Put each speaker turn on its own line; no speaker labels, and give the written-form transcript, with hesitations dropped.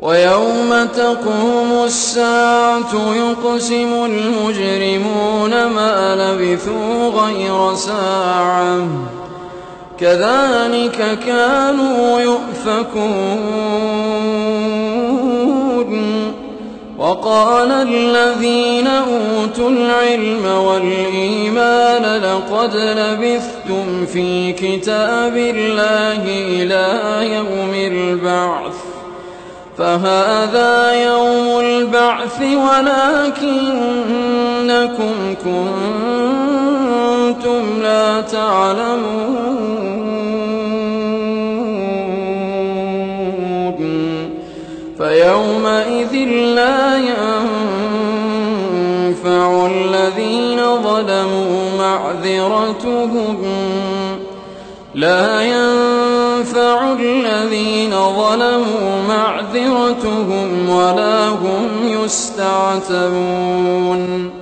ويوم تقوم الساعة يقسم المجرمون ما لبثوا غير ساعة كذلك كانوا يؤفكون. وقال الذين أوتوا العلم والإيمان لقد لبثتم في كتاب الله إلى يوم البعث فهذا يوم البعث ولكنكم كنتم لا تعلمون. فيومئذ لا ينفع الذين ظلموا معذرتهم ولا هم يستعتبون.